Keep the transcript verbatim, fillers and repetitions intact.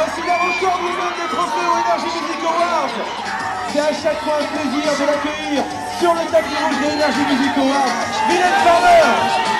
Voici la record du monde des trophées au Energy Music Awards. C'est à chaque fois un plaisir de l'accueillir sur le tapis rouge des Energy Music Awards. Mylène Farmer.